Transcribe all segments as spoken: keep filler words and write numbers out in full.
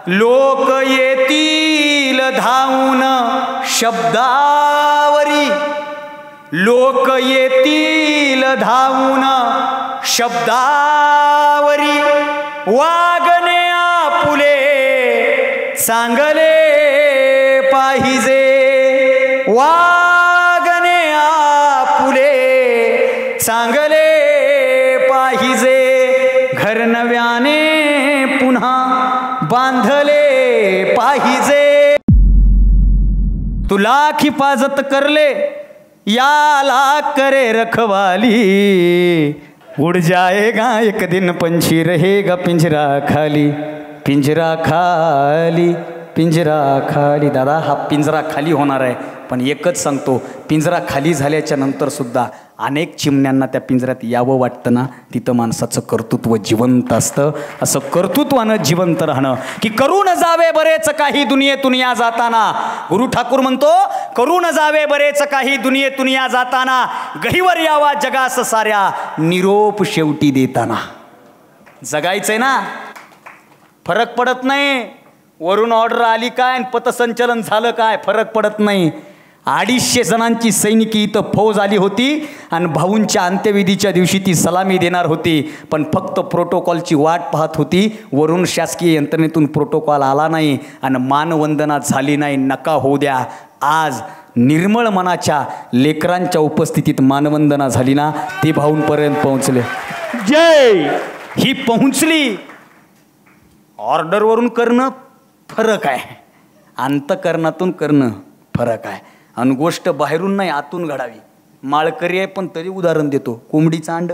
लोक येतील धावून शब्दावरी, लोक येतील धावून शब्दावरी, वागणे आपुले चांगले पाहिजे, वागणे आपुले चांगले पाहिजे, घर नव्याने पुन्हा बांधले पाहिजे. तुला हिफाजत करले याला करे रखवाली, उड़ जाएगा एक दिन पंछी रहेगा पिंजरा खाली, पिंजरा खाली, पिंजरा खाली. दादा हा पिंजरा खाली होणार आहे, पण एकच सांगतो, पिंजरा खाली झाल्याच्या नंतर सुद्धा अनेक चिमण्यांना त्या पिंजऱ्यात यावं वाटतं ना, तिथं माणसाचं कर्तृत्व जिवंत असतं. असं कर्तृत्वानं जिवंत राहणं, की करून जावे बरेच काही दुनियेतून या जाताना. गुरु ठाकूर म्हणतो, करून जावे बरेच काही दुनियेतून या जाताना, गहिवर यावा जगास साऱ्या निरोप शेवटी देताना. जगायचंय ना, फरक पडत नाही वरून ऑर्डर आली काय आणि पथसंचलन झालं काय, फरक पडत नाही. अडीचशे जणांची सैनिकी इथं फौज आली होती आणि भाऊंच्या अंत्यविधीच्या दिवशी ती सलामी देणार होती, पण फक्त प्रोटोकॉलची वाट पाहत होती. वरून शासकीय यंत्रणेतून प्रोटोकॉल आला नाही आणि मानवंदना झाली नाही. नका होऊ द्या. आज निर्मळ मनाच्या लेकरांच्या उपस्थितीत मानवंदना झाली ना, ती भाऊंपर्यंत पोहोचले. जय ही पोहोचली. ऑर्डरवरून करणं फरक आहे, अंतकरणातून करणं फरक आहे. आणि गोष्ट बाहेरून नाही आतून घडावी. माळकरी आहे पण तरी उदाहरण देतो, कोंबडीचं अंड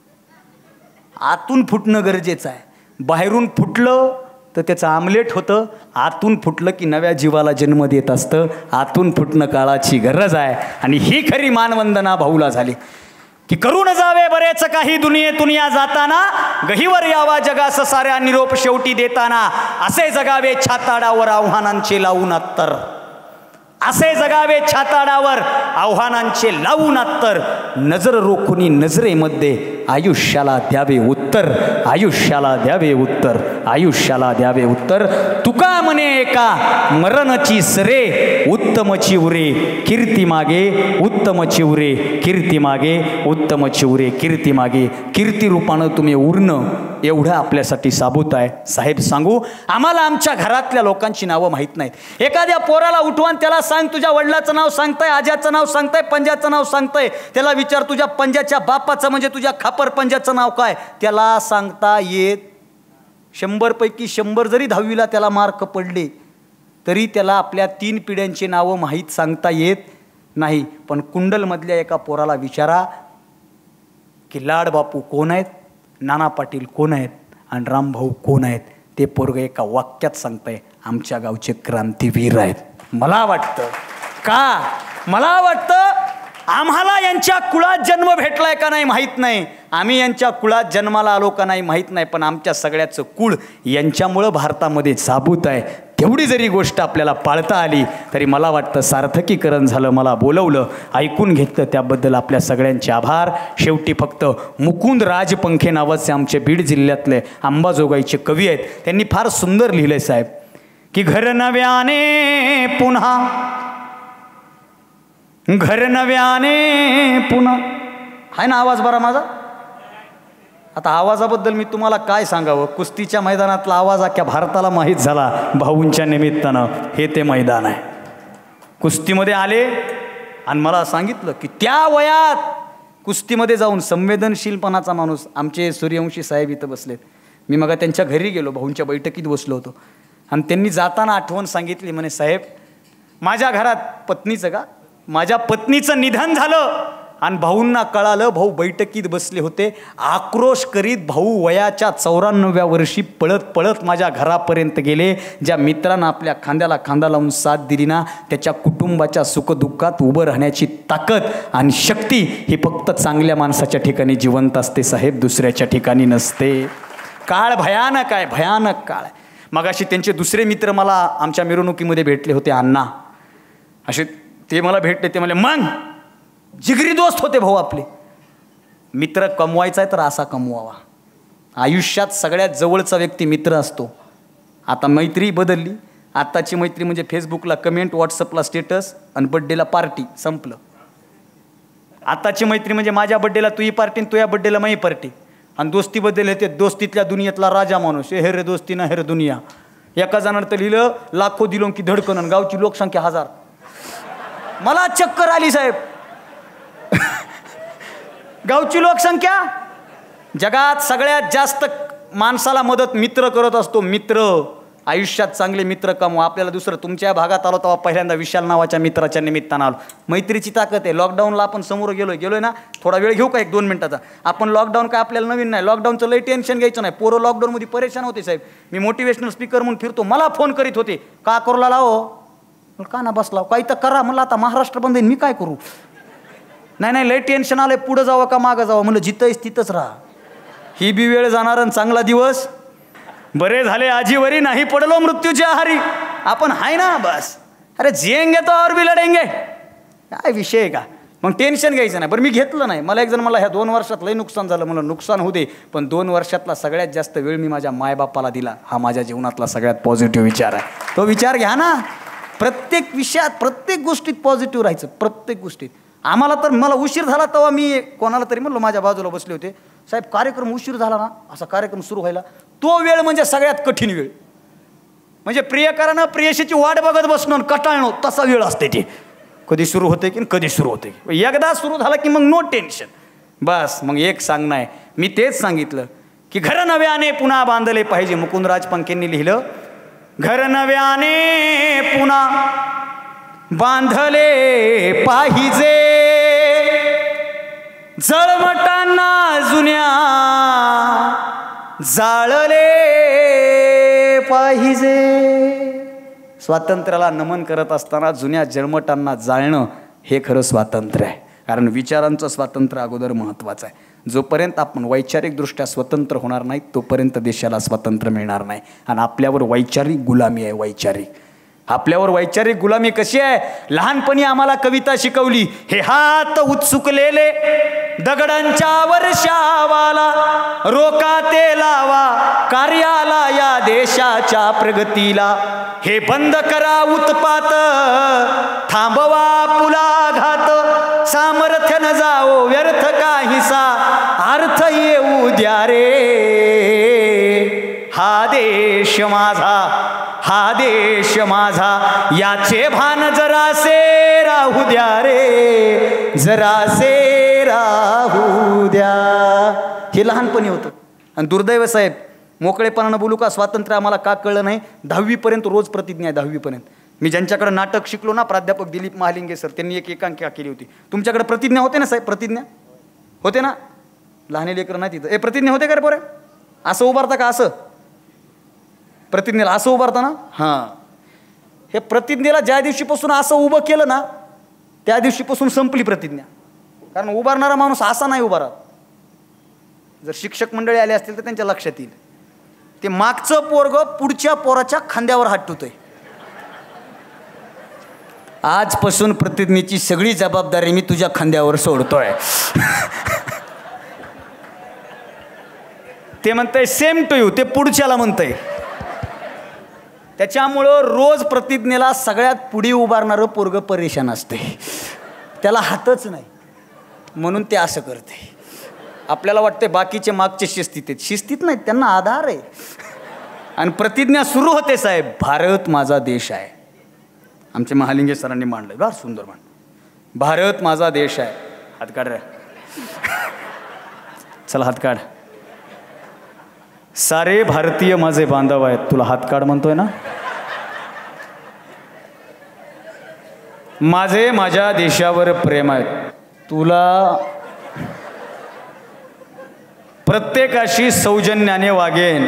आतून फुटणं गरजेचं आहे. बाहेरून फुटलं तर त्याचं आमलेट होतं, आतून फुटलं की नव्या जीवाला जन्म देत असतं. आतून फुटणं काळाची गरज आहे. आणि ही खरी मानवंदना भाऊला झाली, की करून जावे बरेच काही दुनियेतून या जाताना, गहिवर यावा जगास साऱ्या निरोप शेवटी देताना. असे जगावे छाताडावर आव्हानांचे लावून अत्तर, असे जगावे छाताडावर आव्हानांचे लावून अत्तर. नजर रोखुनी नजरेमध्ये आयुष्याला द्यावे उत्तर, आयुष्याला द्यावे उत्तर, आयुष्याला द्यावे उत्तर. तुका म्हणे एका मरणची सरे, उत्तम चिवरे कीर्ती मागे, उत्तम चिवरे कीर्ती मागे, उत्तम चिवरे कीर्ती मागे. कीर्ती रूपानं तुम्ही उरणं एवढं आपल्यासाठी साबूत आहे. साहेब सांगू, आम्हाला आमच्या घरातल्या लोकांची नावं माहीत नाहीत. एखाद्या पोराला उठवान त्याला सांग तुझ्या वडिलाचं नाव सांगताय, आज्याचं नाव सांगताय, पंजाचं नाव सांगताय. त्याला विचार तुझ्या पंजाच्या बापाचं म्हणजे तुझ्या खापर पंजाचं नाव काय, त्याला सांगता येत. शंभर पैकी शंभर जरी दहावीला त्याला मार्क पडले तरी त्याला आपल्या तीन पिढ्यांची नावं माहीत सांगता येत नाही. पण कुंडलमधल्या एका पोराला विचारा की लाड बापू कोण आहेत, नाना पाटील कोण आहेत आणि रामभाऊ कोण आहेत. ते पोरग एका वाक्यात सांगताय, आमच्या गावचे क्रांतीवीर आहेत. मला वाटतं का, मला वाटतं आम्हाला यांच्या कुळात जन्म भेटलाय का नाही माहीत नाही, आम्ही यांच्या कुळात जन्माला आलो का नाही माहीत नाही, पण आमच्या सगळ्याचं कुळ यांच्यामुळं भारतामध्ये साबूत आहे. तेवढी जरी गोष्ट आपल्याला पाळता आली तरी मला वाटतं सार्थकीकरण झालं. मला बोलवलं, ऐकून घेतलं, त्याबद्दल आपल्या सगळ्यांचे आभार. शेवटी फक्त मुकुंद राजपंखे नावाचे आमचे बीड जिल्ह्यातले अंबाजोगाईचे कवी आहेत, त्यांनी फार सुंदर लिहिलंय साहेब, की घर नव्याने पुन्हा, घर नव्याने पुन्हा. आहे ना आवाज बरा माझा? आता आवाजाबद्दल मी तुम्हाला काय सांगावं. कुस्तीच्या मैदानातला आवाज अख्ख्या भारताला माहीत झाला भाऊंच्या निमित्तानं. हे ते मैदान आहे. कुस्तीमध्ये आले आणि मला सांगितलं की त्या वयात कुस्तीमध्ये जाऊन संवेदनशीलपणाचा माणूस. आमचे सूर्यवंशी साहेब इथं बसलेत. मी मग त्यांच्या घरी गेलो, भाऊंच्या बैठकीत बसलो होतो आणि त्यांनी जाताना आठवण सांगितली. म्हणे साहेब, माझ्या घरात पत्नीचं का माझ्या पत्नीचं निधन झालं आणि भाऊंना कळालं. भाऊ बैठकीत बसले होते. आक्रोश करीत भाऊ वयाच्या चौऱ्याण्णव्या वर्षी पळत पळत माझ्या घरापर्यंत गेले. ज्या मित्रांना आपल्या खांद्याला खांदा लावून साथ दिली ना, त्याच्या कुटुंबाच्या सुखदुःखात उभं राहण्याची ताकद आणि शक्ती ही फक्त चांगल्या माणसाच्या ठिकाणी जिवंत असते साहेब, दुसऱ्याच्या ठिकाणी नसते. काळ भयानक आहे, भयानक काळ आहे. मग असे त्यांचे दुसरे मित्र मला आमच्या मिरवणुकीमध्ये भेटले होते, अण्णा असे ते मला भेटले. ते मला मग जिगरी दोस्त होते भाऊ आपले. मित्र कमवायचा आहे तर असा कमवावा. आयुष्यात सगळ्यात जवळचा व्यक्ती मित्र असतो. आता मैत्री बदलली. आत्ताची मैत्री म्हणजे फेसबुकला कमेंट, व्हॉट्सअपला स्टेटस आणि बड्डेला पार्टी, संपलं. आत्ताची मैत्री म्हणजे माझ्या बड्डेला तुझी पार्टी, तुझ्या बड्डेला माझी पार्टी. आणि दोस्तीबद्दल येते दोस्तीतल्या दुनियेतला राजा माणूस, हे रे दोस्ती ना हे रे दुनिया. एका जणानं तर लिहिलं लाखो दिलों की धडकन आणि गावची लोकसंख्या हजार. मला चक्कर आली साहेब. गावची लोकसंख्या. जगात सगळ्यात जास्त माणसाला मदत मित्र करत असतो. मित्र. आयुष्यात चांगले मित्र कमवा. आपल्याला दुसरं तुमच्या भागात आलो तेव्हा पहिल्यांदा विशाल नावाच्या मित्राच्या निमित्तानं आलो. मैत्रीची ताकद आहे. लॉकडाऊनला आपण समोर गेलोय गेलोय ना. थोडा वेळ घेऊ का एक दोन मिनिटाचा. आपण लॉकडाऊन काय आपल्याला नवीन नाही. लॉकडाऊनचं लई टेन्शन घ्यायचं नाही. पोरं लॉकडाऊनमध्ये परेशान होते साहेब. मी मोटिवेशनल स्पीकर म्हणून फिरतो. मला फोन करीत होते, का करूला लावो का ना बसला काही तर करा. म्हणलं आता महाराष्ट्र बंद आहे मी काय करू. नाही नाही लई टेन्शन आलंय, पुढं जावं का मागं जावं. म्हणलं जिथंच तिथंच राहा. ही बी वेळ जाणार आणि चांगला दिवस. बरे झाले आजीवरी नाही पडलो मृत्यूच्या आहारी. आपण हाय ना बस. अरे जिएंगे तो और भी लढेंगे. काय विषय का. मग टेन्शन घ्यायचं नाही. बरं मी घेतलं नाही. मला एक जण मला ह्या दोन वर्षात लई नुकसान झालं. मला नुकसान होऊ दे, पण दोन वर्षातला सगळ्यात जास्त वेळ मी माझ्या मायबापाला दिला. हा माझ्या जीवनातला सगळ्यात पॉझिटिव्ह विचार आहे. तो विचार घ्या ना. प्रत्येक विषयात प्रत्येक गोष्टीत पॉझिटिव्ह राहायचं. प्रत्येक गोष्टीत. आम्हाला तर मला उशीर झाला तेव्हा मी कोणाला तरी म्हणलो, माझ्या बाजूला बसले होते, साहेब कार्यक्रम उशीर झाला ना, असा कार्यक्रम सुरू व्हायला. तो वेळ म्हणजे सगळ्यात कठीण वेळ. म्हणजे प्रियकरानं प्रियशीची वाट बघत बसणं कटाळणं तसा वेळ असते ते. कधी सुरू होते की कधी सुरू होते. एकदा सुरू झाला की मग नो टेन्शन. बस मग एक सांगणं आहे. मी तेच सांगितलं की घर नव्याने पुन्हा बांधले पाहिजे. मुकुंदराज पंखेंनी लिहिलं, घर नव्याने पुन्हा बांधले पाहिजे, जळमटांना जुन्या जाळले पाहिजे. स्वातंत्र्याला नमन करत असताना जुन्या जळमटांना जाळणं हे खरं स्वातंत्र्य आहे. कारण विचारांचं स्वातंत्र्य अगोदर महत्त्वाचं आहे. जोपर्यंत आपण वैचारिकदृष्ट्या स्वतंत्र होणार नाही तोपर्यंत देशाला स्वातंत्र्य मिळणार नाही. आणि आपल्यावर वैचारिक गुलामी आहे. वैचारिक आपल्यावर वैचारिक गुलामी कशी आहे. लहानपणी आम्हाला कविता शिकवली, हे हात उत्सुकलेले दगडांच्या वर्षावाला, रोका ते लावा कार्याला या देशाच्या प्रगतीला, हे बंद करा उत्पात थांबवा पुलाघात, सामर्थ्य न जाओ व्यर्थ काहीसा, अर्थ येऊ द्या रे हा देश माझा, हा देश माझा, याचे भान जरासे राहू द्या रे, जरासे राहू द्या. हे लहानपणी होतं. आणि दुर्दैव साहेब, मोकळेपणानं बोलू का, स्वातंत्र्य आम्हाला का कळलं नाही. दहावीपर्यंत रोज प्रतिज्ञा आहे. दहावीपर्यंत मी ज्यांच्याकडे नाटक शिकलो ना, प्राध्यापक दिलीप महालिंगे सर, त्यांनी एक एकांकिका केली होती. तुमच्याकडे प्रतिज्ञा होते ना साहेब. प्रतिज्ञा होते ना. लहान लेकरं नाही तिथं. ए प्रतिज्ञा होते का रे पोरे. असं उभारता का. असं प्रतिज्ञेला असं उभारता ना. हां, हे प्रतिज्ञेला ज्या दिवशीपासून असं उभं केलं ना त्या दिवशीपासून संपली प्रतिज्ञा. कारण उभारणारा माणूस असा नाही उभा राहत. जर शिक्षक मंडळी आले असतील तर त्यांच्या लक्षात येईल. ते मागचं पोरग पुढच्या पोराच्या खांद्यावर हात ठेवतोय. आजपासून प्रतिज्ञेची सगळी जबाबदारी मी तुझ्या खांद्यावर सोडतोय. ते म्हणतंय सेम टू यू. ते पुढच्याला म्हणतंय. त्याच्यामुळं रोज प्रतिज्ञेला सगळ्यात पुढे उभारणारं पोरग परेशान असते. त्याला हातच नाही म्हणून ते असं करते. आपल्याला वाटते बाकीचे मागचे शिस्तीत आहेत. शिस्तीत नाहीत, त्यांना आधार आहे. आणि प्रतिज्ञा सुरू होते साहेब, भारत माझा देश आहे. आमचे महालिंगे सरांनी मांडलं फार सुंदर मान. भारत माझा देश आहे. हात काढ रे. चला हात काढ. सारे भारतीय माझे बांधव आहेत. तुला हात काढ म्हणतोय ना. माझे माझ्या देशावर प्रेम आहे. तुला प्रत्येकाशी सौजन्याने वागेन.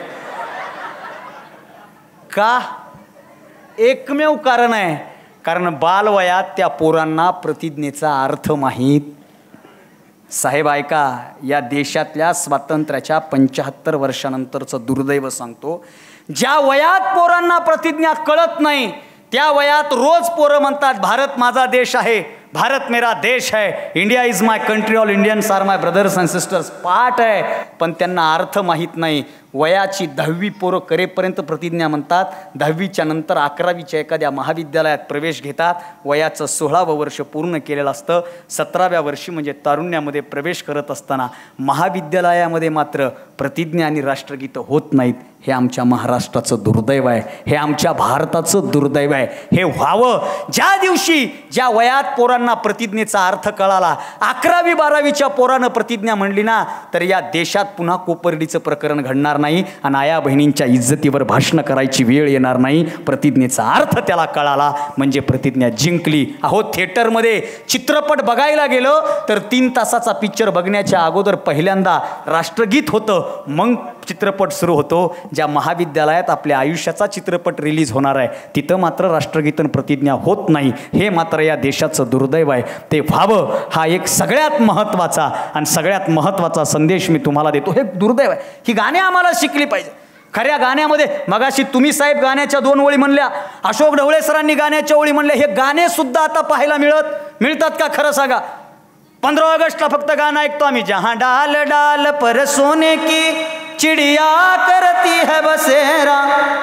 का. एकमेव कारण आहे, कारण बालवयात त्या पोरांना प्रतिज्ञेचा अर्थ माहीत. साहेब ऐका, या देशातल्या स्वातंत्र्याच्या पंच्याहत्तर वर्षानंतरचं दुर्दैव सांगतो. ज्या वयात पोरांना प्रतिज्ञा कळत नाही त्या वयात रोज पोरं म्हणतात भारत माझा देश आहे, भारत मेरा देश है, India is my country, all Indians are my brothers and sisters. पाठ आहे पण त्यांना अर्थ माहीत नाही. वयाची दहावी पोरं करेपर्यंत प्रतिज्ञा म्हणतात. दहावीच्या नंतर अकरावीच्या एखाद्या महाविद्यालयात प्रवेश घेतात. वयाचं सोळावं वर्ष पूर्ण केलेलं असतं. सतराव्या वर्षी म्हणजे तारुण्यामध्ये प्रवेश करत असताना महाविद्यालयामध्ये मात्र प्रतिज्ञा आणि राष्ट्रगीतं होत नाहीत. हे आमच्या महाराष्ट्राचं दुर्दैव आहे. हे आमच्या भारताचं दुर्दैव आहे. हे व्हावं. ज्या दिवशी ज्या वयात पोरांना प्रतिज्ञेचा अर्थ कळाला, अकरावी बारावीच्या पोरानं प्रतिज्ञा म्हणली ना, तर या देशात पुन्हा कोपर्डीचं प्रकरण घडणार नाही आणि आया बहिणींच्या इज्जतीवर भाषणं करायची वेळ येणार नाही. प्रतिज्ञेचा अर्थ त्याला कळाला म्हणजे प्रतिज्ञा जिंकली. अहो, थिएटरमध्ये चित्रपट बघायला गेलो तर तीन तासाचा पिक्चर बघण्याच्या अगोदर पहिल्यांदा राष्ट्रगीत होतं, मग चित्रपट सुरू होतो. ज्या महाविद्यालयात आपल्या आयुष्याचा चित्रपट रिलीज होणार आहे तिथं मात्र राष्ट्रगीतन प्रतिज्ञा होत नाही. हे मात्र या देशाचं दुर्दैव आहे. ते व्हावं हा एक सगळ्यात महत्त्वाचा आणि सगळ्यात महत्त्वाचा संदेश मी तुम्हाला देतो. हे दुर्दैव आहे. ही गाणी आम्हाला शिकली पाहिजे. खऱ्या गाण्यामध्ये मगाशी तुम्ही साहेब गाण्याच्या दोन ओळी म्हणल्या, अशोक ढवळे सरांनी गाण्याच्या ओळी म्हणल्या. हे गाणे सुद्धा आता पाहायला मिळत मिळतात का खरं सांगा? पंधरा ऑगस्टला फक्त गाणं ऐकतो आम्ही, जहां डाल डाल पर सोने की चिड़िया करती है बसेरा,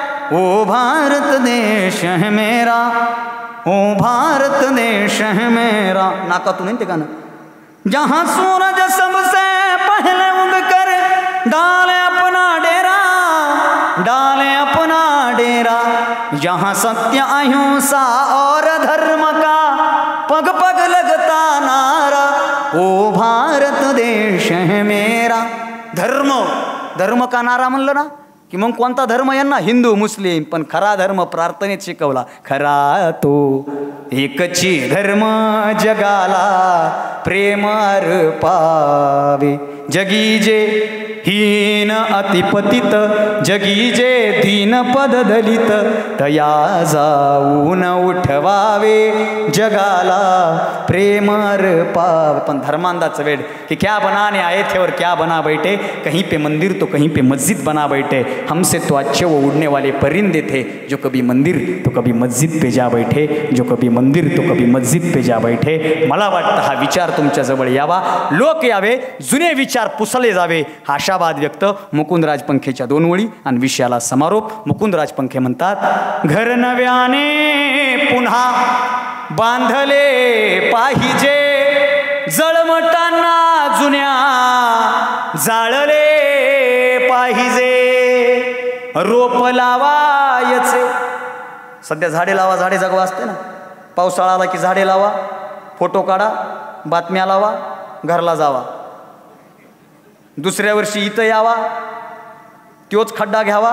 ओ भारत देश है मेरा, ओ भारत देश है मेरा. नाकातून नाही ते गाणं. जहां सूरज सबसे पहले उगकर डाले अपना डेरा, डाले अपना डेरा, जहां सत्य अहिंसा और धर्म का पग पग लगता नारा, ओ भारत देश है मेरा. धर्म धर्म का नारा म्हणलं ना की मग कोणता धर्म यांना? हिंदू मुस्लिम. पण खरा धर्म प्रार्थनेत शिकवला. खरा तो एकची धर्म जगाला प्रेम अर्पावे, जगी जे हीन अतिपतित, जगी जे दीन पद दलित, तया जाऊन उठवावे जगाला प्रेम अर्पावे. पण धर्मांधाचं वेळ कि क्या बनाने आए थे और क्या बना बैठे, कहीं पे मंदिर तो कहीं पे मस्जिद बना बैठे, हमसे तो अच्छे वो उड़ने वाले परिंदे थे, जो कभी मंदिर तो कभी मस्जिद पे जा बैठे, जो कभी मंदिर तो कभी मस्जिद पे जा बैठे. मला वाटतं हा विचार तुमच्याजवळ यावा, लोक यावे, जुने विचार पुसले जावे. आशावाद व्यक्त. मुकुंद राजपंखेच्या दोन ओळी आणि विषयाला समारोप. मुकुंद राजपंखे म्हणतात, घर नव्याने पुन्हा बांधले पाहिजे, जळमटांना जुन्या जाळले पाहिजे, रोप लावायचे. सध्या झाडे लावा झाडे जगवा असते ना. पावसाळा आला की झाडे लावा, फोटो काढा, बातम्या लावा, घरला जावा. दुसऱ्या वर्षी इथं यावा, त्योच खड्डा घ्यावा,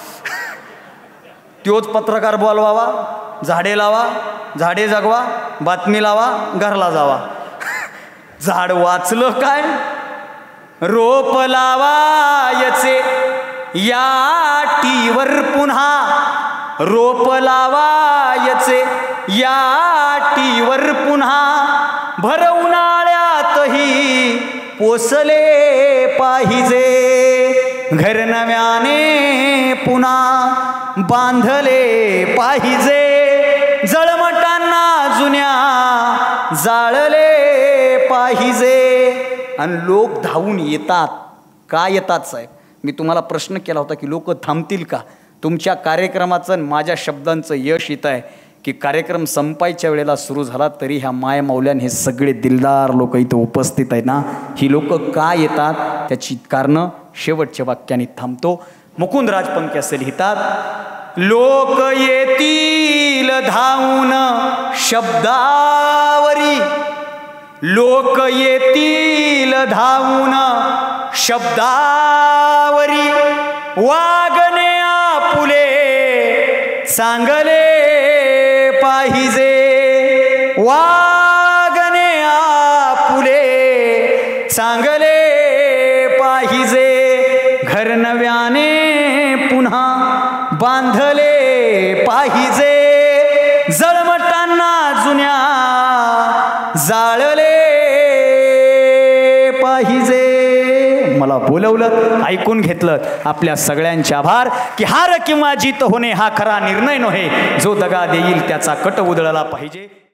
त्योच पत्रकार बोलवावा, झाडे लावा, झाडे जगवा, बातमी लावा, घरला जावा. झाड वाचलं काय? रोप लावायचे या टीवर पुन्हा, रोप लावायचे या टीवर पुन्हा, भर उन्हाळ्यातही पोसले पाहिजे, घर नव्याने पुन्हा बांधले पाहिजे, जळमटांना जुन्या जाळले पाहिजे. आणि लोक धावून येतात. का येतात साहेब? मी तुम्हाला प्रश्न केला होता की लोक थांबतील का? तुमच्या कार्यक्रमाचं आणि माझ्या शब्दांचं यश येत आहे की कार्यक्रम संपायच्या वेळेला सुरू झाला तरी ह्या माय मौल्यान हे सगळे दिलदार लोक इथं उपस्थित आहेत ना, ही लोक का येतात त्याची कारणं शेवटच्या वाक्याने थांबतो. मुकुंद राजपंखे असे लिहितात, लोक येतील धावून शब्दावरी, लोक येतील धावून शब्दावरी, वागणे आपुले चांगले पाहिजे, वागणे आपुले चांगले पाहिजे, घर नव्याने पुन्हा बांधले पाहिजे, जळमटांना जुन्या जाळले पाहिजे. मला बोलवलं, ऐकून घेतलं, आपल्या सगळ्यांचे आभार. की हार किंवा जीत होणे हा खरा निर्णय नव्हे, जो दगा देईल त्याचा कट उधळला पाहिजे.